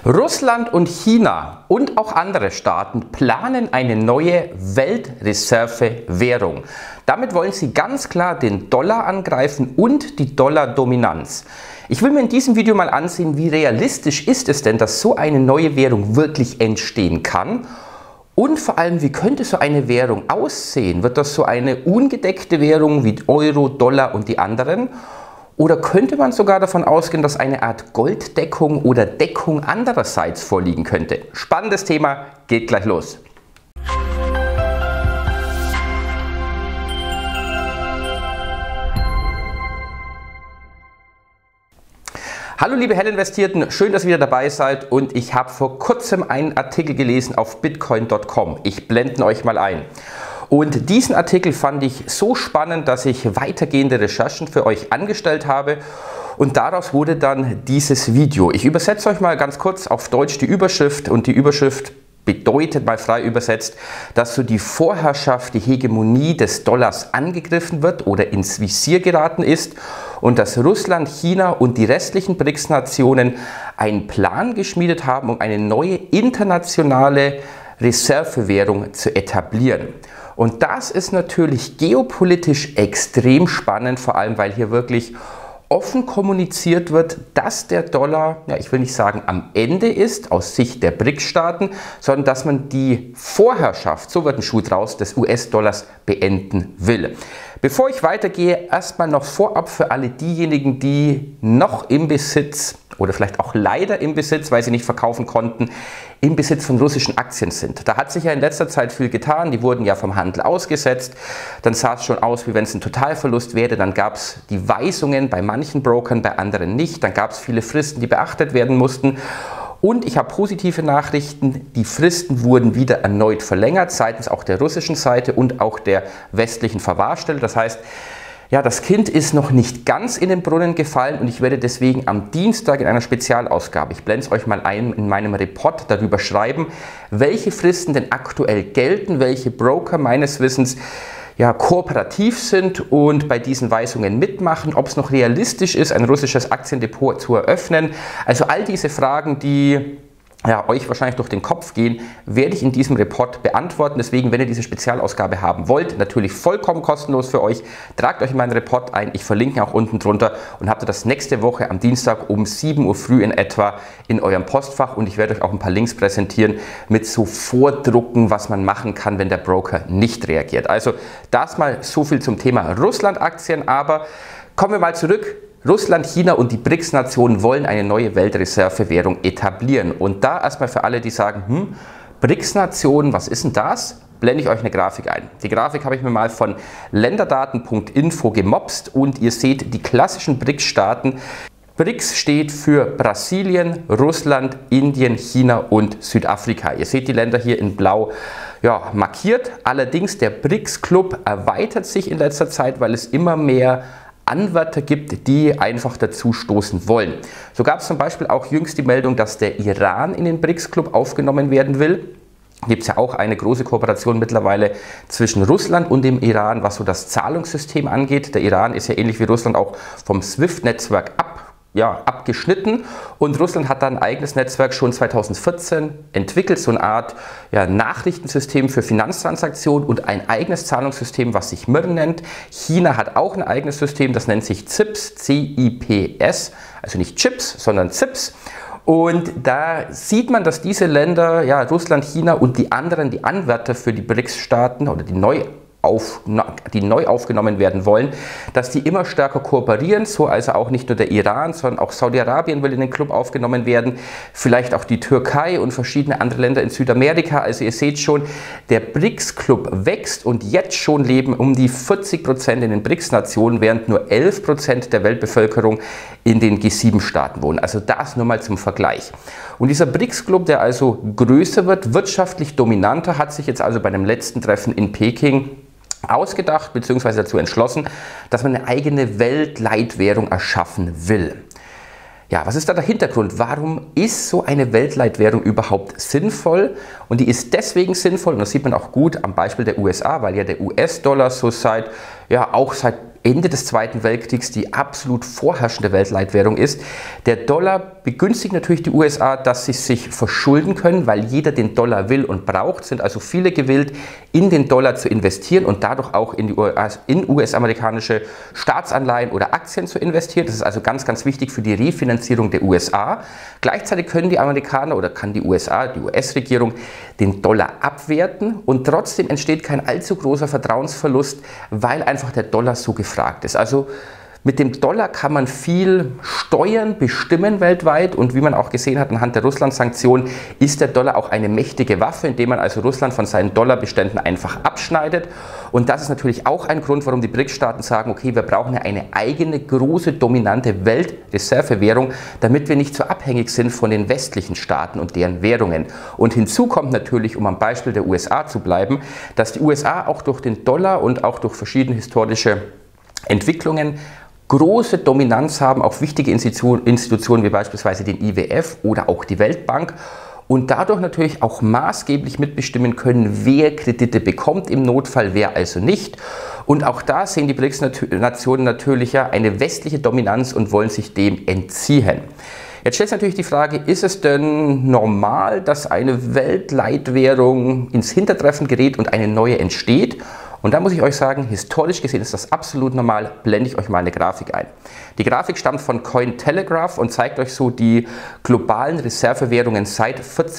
Russland und China und auch andere Staaten planen eine neue Weltreservewährung. Damit wollen sie ganz klar den Dollar angreifen und die Dollardominanz. Ich will mir in diesem Video mal ansehen, wie realistisch ist es denn, dass so eine neue Währung wirklich entstehen kann? Und vor allem, wie könnte so eine Währung aussehen? Wird das so eine ungedeckte Währung wie Euro, Dollar und die anderen? Oder könnte man sogar davon ausgehen, dass eine Art Golddeckung oder Deckung andererseits vorliegen könnte? Spannendes Thema, geht gleich los. Hallo liebe Hellinvestierten, schön, dass ihr wieder dabei seid und ich habe vor kurzem einen Artikel gelesen auf bitcoin.com. Ich blende euch mal ein. Und diesen Artikel fand ich so spannend, dass ich weitergehende Recherchen für euch angestellt habe und daraus wurde dann dieses Video. Ich übersetze euch mal ganz kurz auf Deutsch die Überschrift und die Überschrift bedeutet mal frei übersetzt, dass so die Vorherrschaft, die Hegemonie des Dollars angegriffen wird oder ins Visier geraten ist und dass Russland, China und die restlichen BRICS-Nationen einen Plan geschmiedet haben, um eine neue internationale Reservewährung zu etablieren. Und das ist natürlich geopolitisch extrem spannend, vor allem weil hier wirklich offen kommuniziert wird, dass der Dollar, ja, ich will nicht sagen am Ende ist aus Sicht der BRICS-Staaten, sondern dass man die Vorherrschaft, so wird ein Schuh draus, des US-Dollars beenden will. Bevor ich weitergehe, erstmal noch vorab für alle diejenigen, die noch im Besitz oder vielleicht auch leider im Besitz, weil sie nicht verkaufen konnten, im Besitz von russischen Aktien sind. Da hat sich ja in letzter Zeit viel getan, die wurden ja vom Handel ausgesetzt, dann sah es schon aus, wie wenn es ein Totalverlust wäre, dann gab es die Weisungen bei manchen Brokern, bei anderen nicht, dann gab es viele Fristen, die beachtet werden mussten. Und ich habe positive Nachrichten, die Fristen wurden wieder erneut verlängert, seitens auch der russischen Seite und auch der westlichen Verwahrstelle. Das heißt, ja, das Kind ist noch nicht ganz in den Brunnen gefallen und ich werde deswegen am Dienstag in einer Spezialausgabe, ich blende es euch mal ein, in meinem Report darüber schreiben, welche Fristen denn aktuell gelten, welche Broker meines Wissens ja, kooperativ sind und bei diesen Weisungen mitmachen, ob es noch realistisch ist, ein russisches Aktiendepot zu eröffnen. Also all diese Fragen, die ja, euch wahrscheinlich durch den Kopf gehen, werde ich in diesem Report beantworten. Deswegen, wenn ihr diese Spezialausgabe haben wollt, natürlich vollkommen kostenlos für euch, tragt euch in meinen Report ein. Ich verlinke ihn auch unten drunter und habt ihr das nächste Woche am Dienstag um 7 Uhr früh in etwa in eurem Postfach. Und ich werde euch auch ein paar Links präsentieren mit so Vordrucken, was man machen kann, wenn der Broker nicht reagiert. Also das mal so viel zum Thema Russland-Aktien. Aber kommen wir mal zurück. Russland, China und die BRICS-Nationen wollen eine neue Weltreservewährung etablieren. Und da erstmal für alle, die sagen, BRICS-Nationen, was ist denn das? Blende ich euch eine Grafik ein. Die Grafik habe ich mir mal von länderdaten.info gemopst und ihr seht die klassischen BRICS-Staaten. BRICS steht für Brasilien, Russland, Indien, China und Südafrika. Ihr seht die Länder hier in blau markiert. Allerdings der BRICS-Club erweitert sich in letzter Zeit, weil es immer mehr Anwärter gibt, die einfach dazu stoßen wollen. So gab es zum Beispiel auch jüngst die Meldung, dass der Iran in den BRICS-Club aufgenommen werden will. Gibt es ja auch eine große Kooperation mittlerweile zwischen Russland und dem Iran, was so das Zahlungssystem angeht. Der Iran ist ja ähnlich wie Russland auch vom SWIFT-Netzwerk abgeschnitten und Russland hat dann ein eigenes Netzwerk schon 2014 entwickelt, so eine Art Nachrichtensystem für Finanztransaktionen und ein eigenes Zahlungssystem, was sich MIR nennt. China hat auch ein eigenes System, das nennt sich CIPS, C-I-P-S, also nicht Chips, sondern CIPS. Und da sieht man, dass diese Länder, ja, Russland, China und die anderen, die Anwärter für die BRICS-Staaten oder die neu aufgenommen werden wollen, dass die immer stärker kooperieren, so also auch nicht nur der Iran, sondern auch Saudi-Arabien will in den Club aufgenommen werden, vielleicht auch die Türkei und verschiedene andere Länder in Südamerika. Also ihr seht schon, der BRICS-Club wächst und jetzt schon leben um die 40% in den BRICS-Nationen, während nur 11% der Weltbevölkerung in den G7-Staaten wohnen. Also das nur mal zum Vergleich. Und dieser BRICS-Club, der also größer wird, wirtschaftlich dominanter, hat sich jetzt also bei dem letzten Treffen in Peking ausgedacht bzw. dazu entschlossen, dass man eine eigene Weltleitwährung erschaffen will. Ja, was ist da der Hintergrund? Warum ist so eine Weltleitwährung überhaupt sinnvoll? Und die ist deswegen sinnvoll, und das sieht man auch gut am Beispiel der USA, weil ja der US-Dollar so seit Ende des Zweiten Weltkriegs die absolut vorherrschende Weltleitwährung ist. Der Dollar begünstigt natürlich die USA, dass sie sich verschulden können, weil jeder den Dollar will und braucht, sind also viele gewillt, in den Dollar zu investieren und dadurch auch in US-amerikanische Staatsanleihen oder Aktien zu investieren. Das ist also ganz, ganz wichtig für die Refinanzierung der USA. Gleichzeitig können die Amerikaner oder kann die USA, die US-Regierung, den Dollar abwerten und trotzdem entsteht kein allzu großer Vertrauensverlust, weil einfach der Dollar so gefragt ist. Also mit dem Dollar kann man viel steuern, bestimmen weltweit und wie man auch gesehen hat anhand der Russland-Sanktionen, ist der Dollar auch eine mächtige Waffe, indem man also Russland von seinen Dollarbeständen einfach abschneidet. Und das ist natürlich auch ein Grund, warum die BRICS-Staaten sagen, okay, wir brauchen eine eigene, große, dominante Weltreservewährung, damit wir nicht so abhängig sind von den westlichen Staaten und deren Währungen. Und hinzu kommt natürlich, um am Beispiel der USA zu bleiben, dass die USA auch durch den Dollar und auch durch verschiedene historische Entwicklungen große Dominanz haben auf wichtige Institutionen wie beispielsweise den IWF oder auch die Weltbank und dadurch natürlich auch maßgeblich mitbestimmen können, wer Kredite bekommt im Notfall, wer also nicht. Und auch da sehen die BRICS-Nationen natürlich ja eine westliche Dominanz und wollen sich dem entziehen. Jetzt stellt sich natürlich die Frage, ist es denn normal, dass eine Weltleitwährung ins Hintertreffen gerät und eine neue entsteht? Und da muss ich euch sagen, historisch gesehen ist das absolut normal. Blende ich euch mal eine Grafik ein. Die Grafik stammt von Cointelegraph und zeigt euch so die globalen Reservewährungen seit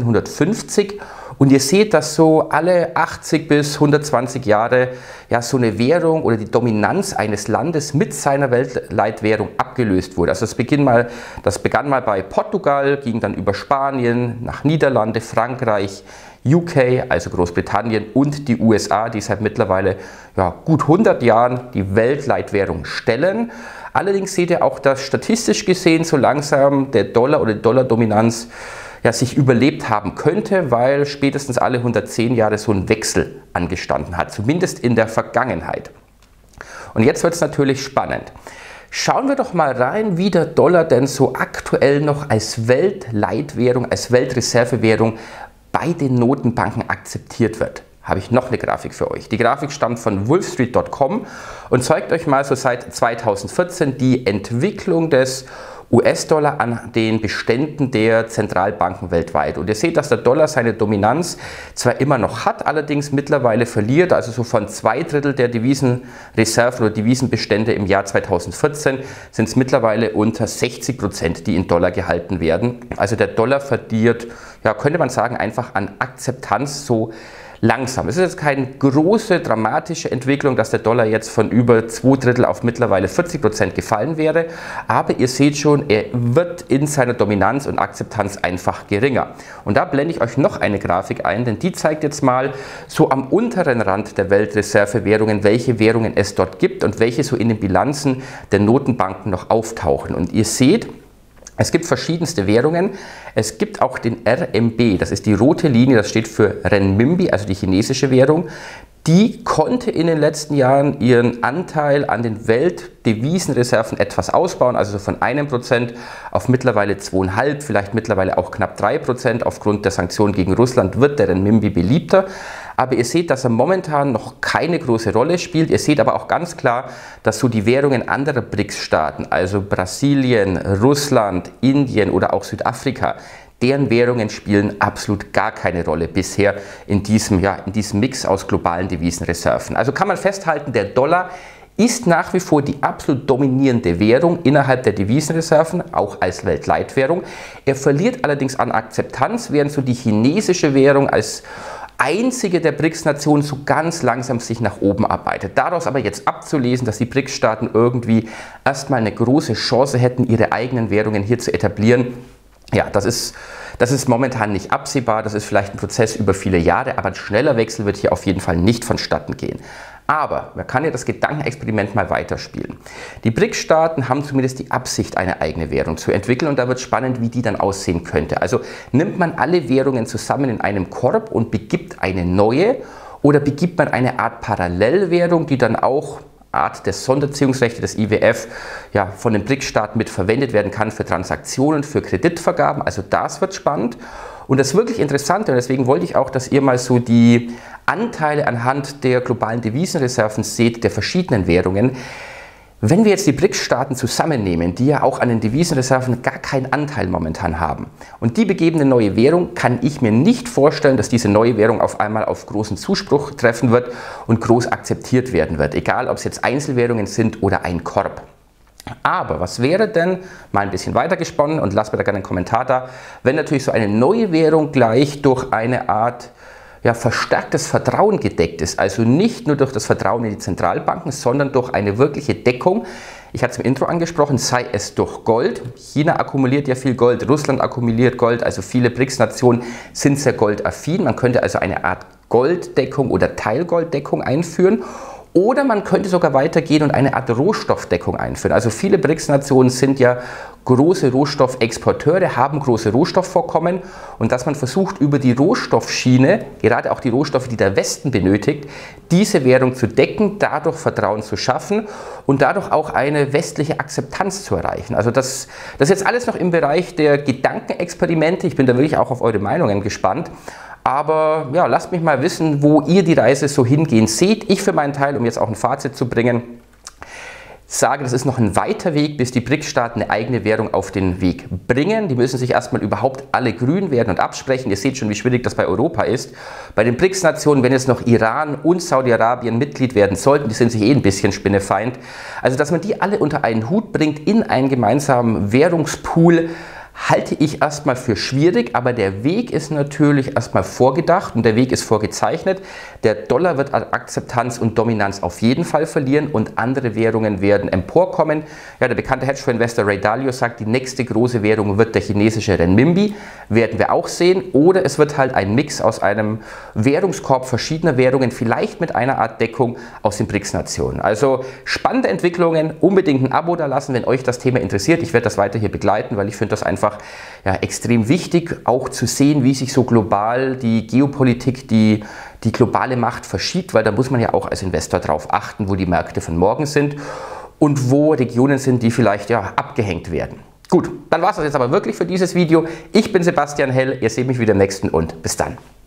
1450. Und ihr seht, dass so alle 80 bis 120 Jahre ja so eine Währung oder die Dominanz eines Landes mit seiner Weltleitwährung abgelöst wurde. Also das begann mal bei Portugal, ging dann über Spanien, nach Niederlande, Frankreich, UK, also Großbritannien und die USA, die seit mittlerweile ja, gut 100 Jahren die Weltleitwährung stellen. Allerdings seht ihr auch, dass statistisch gesehen so langsam der Dollar oder die Dollardominanz ja, sich überlebt haben könnte, weil spätestens alle 110 Jahre so ein Wechsel angestanden hat, zumindest in der Vergangenheit. Und jetzt wird es natürlich spannend. Schauen wir doch mal rein, wie der Dollar denn so aktuell noch als Weltleitwährung, als Weltreservewährung bei den Notenbanken akzeptiert wird. Habe ich noch eine Grafik für euch. Die Grafik stammt von wolfstreet.com und zeigt euch mal so seit 2014 die Entwicklung des US-Dollar an den Beständen der Zentralbanken weltweit. Und ihr seht, dass der Dollar seine Dominanz zwar immer noch hat, allerdings mittlerweile verliert, also so von 2/3 der Devisenreserven oder Devisenbestände im Jahr 2014 sind es mittlerweile unter 60%, die in Dollar gehalten werden. Also der Dollar verliert, ja, könnte man sagen, einfach an Akzeptanz so langsam. Es ist jetzt keine große, dramatische Entwicklung, dass der Dollar jetzt von über 2/3 auf mittlerweile 40% gefallen wäre, aber ihr seht schon, er wird in seiner Dominanz und Akzeptanz einfach geringer. Und da blende ich euch noch eine Grafik ein, denn die zeigt jetzt mal so am unteren Rand der Weltreservewährungen, welche Währungen es dort gibt und welche so in den Bilanzen der Notenbanken noch auftauchen. Und ihr seht, es gibt verschiedenste Währungen. Es gibt auch den RMB, das ist die rote Linie, das steht für Renminbi, also die chinesische Währung. Die konnte in den letzten Jahren ihren Anteil an den Weltdevisenreserven etwas ausbauen, also so von 1% auf mittlerweile 2,5%, vielleicht mittlerweile auch knapp 3%. Aufgrund der Sanktionen gegen Russland wird der Renminbi beliebter. Aber ihr seht, dass er momentan noch keine große Rolle spielt. Ihr seht aber auch ganz klar, dass so die Währungen anderer BRICS-Staaten, also Brasilien, Russland, Indien oder auch Südafrika, deren Währungen spielen absolut gar keine Rolle bisher in diesem Mix aus globalen Devisenreserven. Also kann man festhalten, der Dollar ist nach wie vor die absolut dominierende Währung innerhalb der Devisenreserven, auch als Weltleitwährung. Er verliert allerdings an Akzeptanz, während so die chinesische Währung als einzige der BRICS-Nationen so ganz langsam sich nach oben arbeitet. Daraus aber jetzt abzulesen, dass die BRICS-Staaten irgendwie erstmal eine große Chance hätten, ihre eigenen Währungen hier zu etablieren, ja, das ist momentan nicht absehbar. Das ist vielleicht ein Prozess über viele Jahre, aber ein schneller Wechsel wird hier auf jeden Fall nicht vonstatten gehen. Aber man kann ja das Gedankenexperiment mal weiterspielen. Die BRICS-Staaten haben zumindest die Absicht, eine eigene Währung zu entwickeln und da wird spannend, wie die dann aussehen könnte. Also nimmt man alle Währungen zusammen in einem Korb und begibt eine neue oder begibt man eine Art Parallelwährung, die dann auch Art der Sonderziehungsrechte des IWF ja, von den BRICS-Staaten mit verwendet werden kann für Transaktionen, für Kreditvergaben. Also das wird spannend. Und das wirklich Interessante, und deswegen wollte ich auch, dass ihr mal so die Anteile anhand der globalen Devisenreserven seht, der verschiedenen Währungen. Wenn wir jetzt die BRICS-Staaten zusammennehmen, die ja auch an den Devisenreserven gar keinen Anteil momentan haben, und die begeben eine neue Währung, kann ich mir nicht vorstellen, dass diese neue Währung auf einmal auf großen Zuspruch treffen wird und groß akzeptiert werden wird, egal ob es jetzt Einzelwährungen sind oder ein Korb. Aber was wäre denn, mal ein bisschen weiter gesponnen, und lasst mir da gerne einen Kommentar da, wenn natürlich so eine neue Währung gleich durch eine Art verstärktes Vertrauen gedeckt ist, also nicht nur durch das Vertrauen in die Zentralbanken, sondern durch eine wirkliche Deckung. Ich hatte es im Intro angesprochen, sei es durch Gold. China akkumuliert ja viel Gold, Russland akkumuliert Gold, also viele BRICS-Nationen sind sehr goldaffin. Man könnte also eine Art Golddeckung oder Teilgolddeckung einführen. Oder man könnte sogar weitergehen und eine Art Rohstoffdeckung einführen. Also viele BRICS-Nationen sind ja große Rohstoffexporteure, haben große Rohstoffvorkommen, und dass man versucht, über die Rohstoffschiene, gerade auch die Rohstoffe, die der Westen benötigt, diese Währung zu decken, dadurch Vertrauen zu schaffen und dadurch auch eine westliche Akzeptanz zu erreichen. Also das ist jetzt alles noch im Bereich der Gedankenexperimente. Ich bin da wirklich auch auf eure Meinungen gespannt. Aber ja, lasst mich mal wissen, wo ihr die Reise so hingehen seht. Ich für meinen Teil, um jetzt auch ein Fazit zu bringen, sage, das ist noch ein weiter Weg, bis die BRICS-Staaten eine eigene Währung auf den Weg bringen. Die müssen sich erstmal überhaupt alle grün werden und absprechen. Ihr seht schon, wie schwierig das bei Europa ist. Bei den BRICS-Nationen, wenn jetzt noch Iran und Saudi-Arabien Mitglied werden sollten, die sind sich eh ein bisschen Spinnefeind. Also, dass man die alle unter einen Hut bringt in einen gemeinsamen Währungspool, halte ich erstmal für schwierig, aber der Weg ist natürlich erstmal vorgedacht und der Weg ist vorgezeichnet. Der Dollar wird an Akzeptanz und Dominanz auf jeden Fall verlieren und andere Währungen werden emporkommen. Ja, der bekannte Hedgefonds-Investor Ray Dalio sagt, die nächste große Währung wird der chinesische Renminbi, werden wir auch sehen. Oder es wird halt ein Mix aus einem Währungskorb verschiedener Währungen, vielleicht mit einer Art Deckung aus den BRICS-Nationen. Also spannende Entwicklungen, unbedingt ein Abo da lassen, wenn euch das Thema interessiert. Ich werde das weiter hier begleiten, weil ich finde das einfach extrem wichtig, auch zu sehen, wie sich so global die Geopolitik, die globale Macht verschiebt, weil da muss man ja auch als Investor darauf achten, wo die Märkte von morgen sind und wo Regionen sind, die vielleicht abgehängt werden. Gut, dann war es das jetzt aber wirklich für dieses Video. Ich bin Sebastian Hell, ihr seht mich wieder im nächsten und bis dann.